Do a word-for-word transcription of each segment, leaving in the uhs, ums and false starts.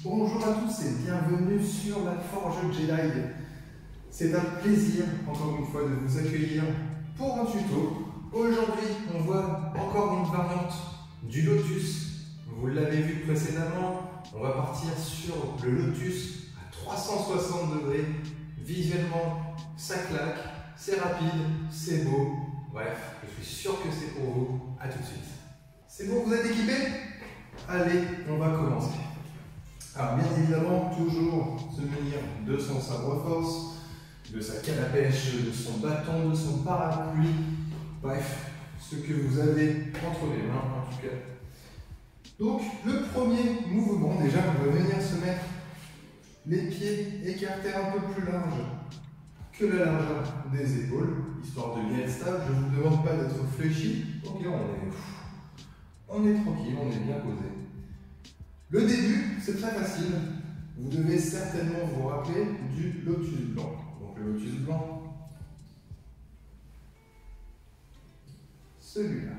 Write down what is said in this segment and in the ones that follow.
Bonjour à tous et bienvenue sur la Forge Jedi. C'est un plaisir, encore une fois, de vous accueillir pour un tuto. Aujourd'hui, on voit encore une variante du Lotus. Vous l'avez vu précédemment, on va partir sur le Lotus à trois cent soixante degrés. Visuellement, ça claque, c'est rapide, c'est beau. Bref, je suis sûr que c'est pour vous. À tout de suite. C'est bon, vous êtes équipés? Allez, on va commencer. Alors bien évidemment, toujours se munir de son sabre force, de sa canne à pêche, de son bâton, de son parapluie, bref, ce que vous avez entre les mains en tout cas. Donc le premier mouvement, déjà on va venir se mettre les pieds écartés un peu plus larges que la largeur des épaules, histoire de bien être stable. Je ne vous demande pas d'être fléchi, ok, on est, on est tranquille, on est bien posé. Le début, c'est très facile. Vous devez certainement vous rappeler du lotus blanc. Donc le lotus blanc, celui-là.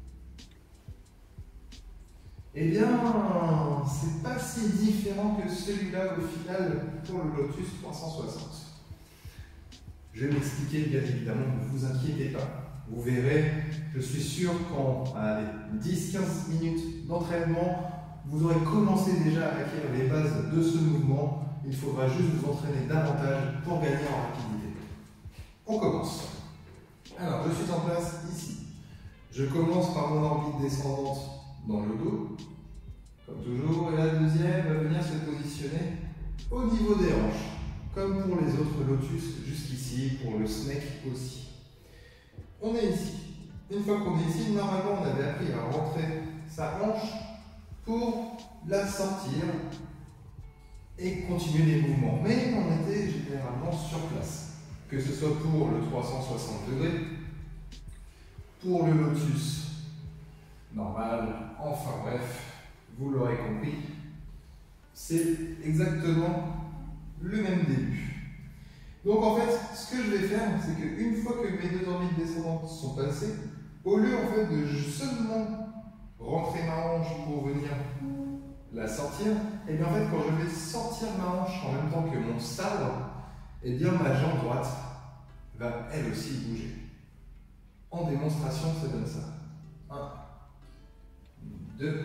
Eh bien, c'est pas si différent que celui-là au final pour le lotus trois cent soixante. Je vais m'expliquer, bien évidemment, ne vous inquiétez pas. Vous verrez, je suis sûr qu'en dix à quinze minutes d'entraînement, vous aurez commencé déjà à acquérir les bases de ce mouvement. Il faudra juste vous entraîner davantage pour gagner en rapidité. On commence. Alors, je suis en place ici. Je commence par mon orbite descendante dans le dos, comme toujours. Et la deuxième va venir se positionner au niveau des hanches, comme pour les autres lotus jusqu'ici, pour le snake aussi. On est ici. Une fois qu'on est ici, normalement, on avait appris à rentrer sa hanche pour la sortir et continuer les mouvements. Mais on était généralement sur place. Que ce soit pour le trois cent soixante degrés, pour le lotus normal, enfin bref, vous l'aurez compris, c'est exactement le même début. Donc en fait, ce que je vais faire, c'est qu'une fois que mes deux orbites descendantes sont passées, au lieu en fait de seulement rentrer ma hanche pour venir la sortir, et bien en fait quand je vais sortir ma hanche en même temps que mon sabre, et bien ma jambe droite va elle aussi bouger. En démonstration, ça donne ça. un, deux,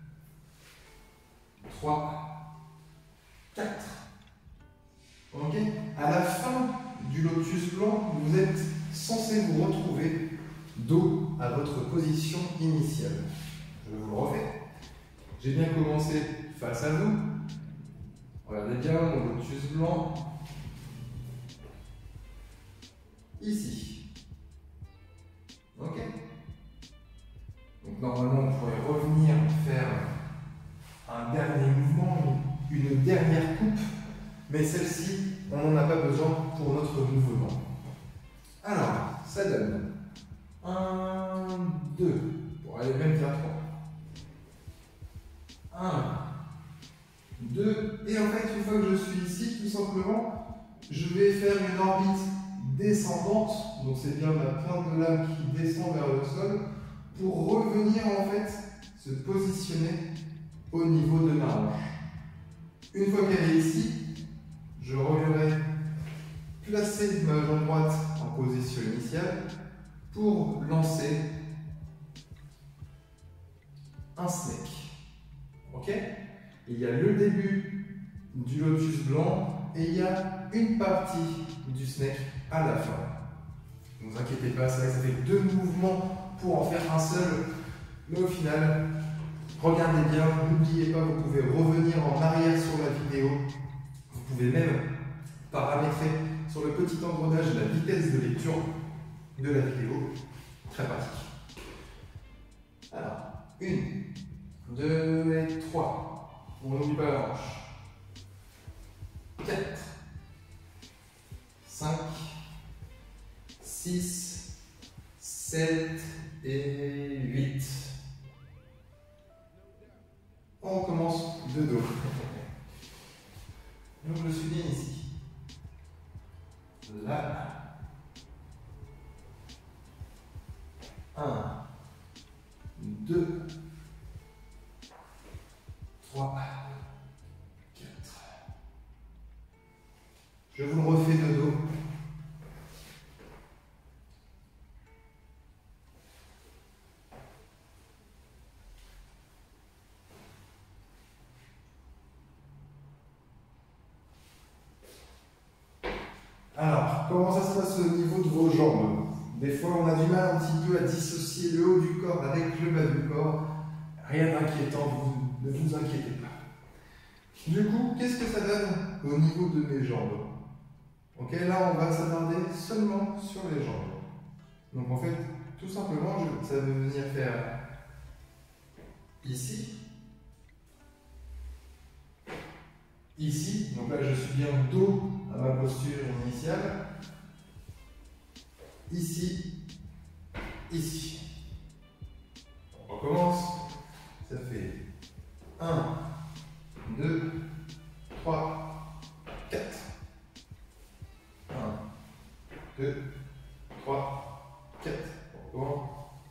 trois, quatre. Ok? À la fin du lotus blanc, vous êtes censé vous retrouver dos à votre position initiale. Je vous le refais. J'ai bien commencé face à vous. Regardez bien mon lotus blanc. Ici. Ok? Donc normalement, on pourrait revenir faire un dernier mouvement, une dernière coupe, mais celle-ci, on n'en a pas besoin pour notre mouvement. Alors, ça donne un, deux, pour aller même faire trois. un, deux, et en fait, une fois que je suis ici, tout simplement, je vais faire une orbite descendante, donc c'est bien ma pointe de lame qui descend vers le sol, pour revenir en fait se positionner au niveau de ma hanche. Une fois qu'elle est ici, je reviendrai placer ma jambe droite en position initiale pour lancer un snake. Ok? Il y a le début du lotus blanc et il y a une partie du snake à la fin. Ne vous inquiétez pas, c'est vrai que ça fait deux mouvements pour en faire un seul, mais au final, regardez bien, n'oubliez pas, vous pouvez revenir en arrière sur la vidéo. Vous pouvez même paramétrer sur le petit engrenage la vitesse de lecture de la vidéo. Très pratique. Alors, une, deux et trois. On n'oublie pas la hanche. quatre, cinq, six, sept et huit. On commence de dos. Donc je suis bien ici. Là. un, deux, trois, Je vous le refais de dos. Alors, comment ça se passe au niveau de vos jambes? Des fois, on a du mal un petit peu à dissocier le haut du corps avec le bas du corps. Rien d'inquiétant, vous, ne vous inquiétez pas. Du coup, qu'est-ce que ça donne au niveau de mes jambes? Ok, là, on va s'attarder seulement sur les jambes. Donc, en fait, tout simplement, je, ça veut venir faire ici, ici. Donc là, je suis bien dos à ma posture initiale. Ici, ici. On recommence. Ça fait un, deux, trois, quatre. un, deux, trois, quatre. On recommence.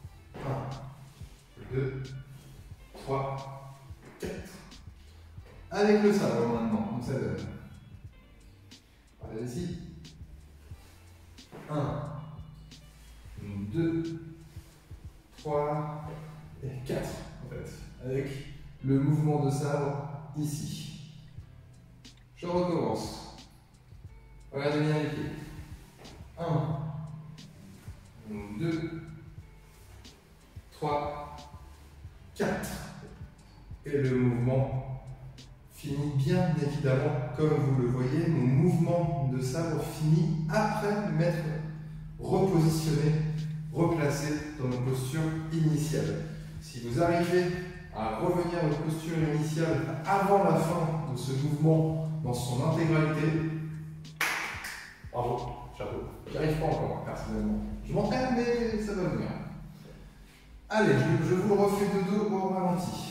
un, deux, trois, quatre. Avec le sabre maintenant, donc ça donne. Allez ici. un, deux, trois et quatre en fait. Avec le mouvement de sabre ici. Je recommence. Regardez bien les pieds. un, deux, trois, quatre. Et le mouvement finit bien évidemment, comme vous le voyez, mon mouvement de sabre finit après m'être repositionné, replacé dans ma posture initiale. Si vous arrivez à revenir à votre posture initiale avant la fin de ce mouvement dans son intégralité, bravo, chapeau. J'y arrive pas encore, personnellement. Je m'entraîne, mais ça va venir. Allez, je, je vous le refais de dos au ralenti.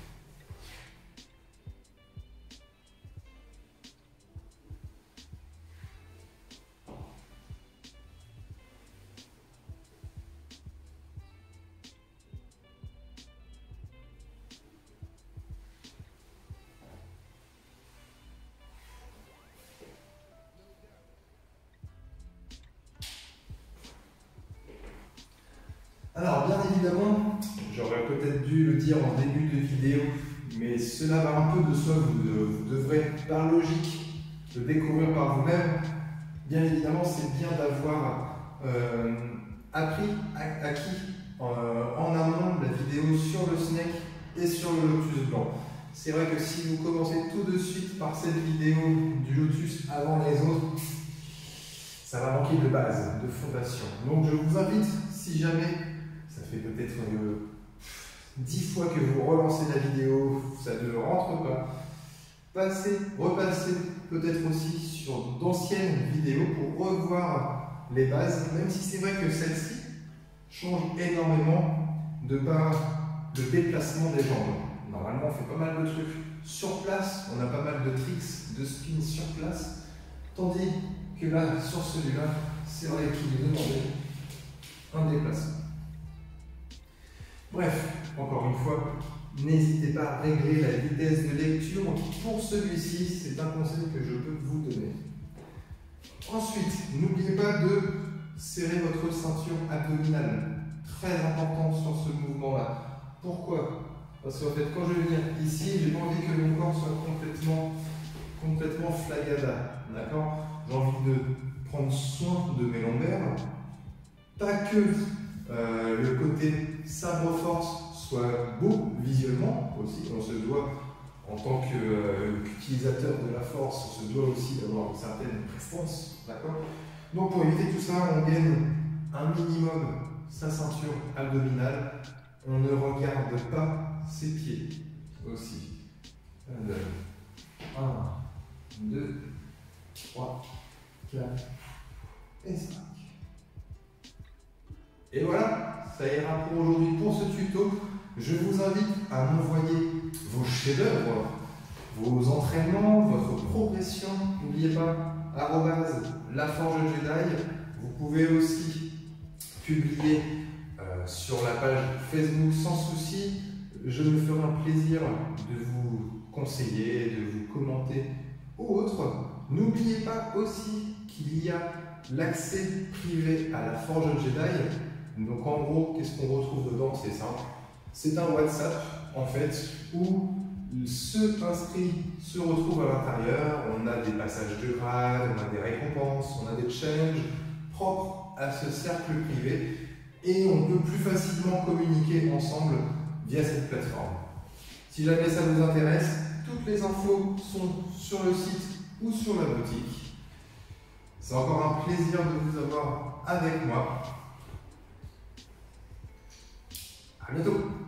Alors, bien évidemment, j'aurais peut-être dû le dire en début de vidéo, mais cela va un peu de soi, vous, vous devrez par logique le découvrir par vous-même. Bien évidemment, c'est bien d'avoir euh, appris, acquis euh, en amont la vidéo sur le snake et sur le lotus blanc. C'est vrai que si vous commencez tout de suite par cette vidéo du lotus avant les autres, ça va manquer de base, de fondation. Donc je vous invite, si jamais ça fait peut-être euh, dix fois que vous relancez la vidéo, ça ne rentre pas, passez, repassez peut-être aussi sur d'anciennes vidéos pour revoir les bases, même si c'est vrai que celle-ci change énormément de par le déplacement des jambes. Normalement, on fait pas mal de trucs sur place, on a pas mal de tricks, de spins sur place, tandis que là, sur celui-là, c'est vrai qu'il est demandé un déplacement. Bref, encore une fois, n'hésitez pas à régler la vitesse de lecture. Pour celui-ci, c'est un conseil que je peux vous donner. Ensuite, n'oubliez pas de serrer votre ceinture abdominale. Très important sur ce mouvement-là. Pourquoi? Parce qu'en fait, quand je vais venir ici, j'ai pas envie que mon corps soit complètement, complètement flagada. D'accord? J'ai envie de prendre soin de mes lombaires. Pas que euh, le côté sabre-force soit beau visuellement aussi. On se doit, en tant qu'utilisateur euh, de la force, on se doit aussi d'avoir une certaine prestance. D'accord? Donc pour éviter tout ça, on gagne un minimum sa ceinture abdominale. On ne regarde pas ses pieds aussi. un, deux, trois, quatre et cinq. Et voilà, ça ira pour aujourd'hui pour ce tuto. Je vous invite à m'envoyer vos chefs-d'œuvre, vos entraînements, votre progression. N'oubliez pas, arrobase la forge Jedi. Vous pouvez aussi publier euh, sur la page Facebook sans souci. Je me ferai un plaisir de vous conseiller, de vous commenter ou autre. N'oubliez pas aussi qu'il y a l'accès privé à la Forge Jedi. Donc en gros, qu'est-ce qu'on retrouve dedans? C'est simple. C'est un WhatsApp en fait où ceux inscrits se retrouvent à l'intérieur. On a des passages de grade, on a des récompenses, on a des challenges propres à ce cercle privé et on peut plus facilement communiquer ensemble via cette plateforme. Si jamais ça vous intéresse, toutes les infos sont sur le site ou sur la boutique. C'est encore un plaisir de vous avoir avec moi. À bientôt.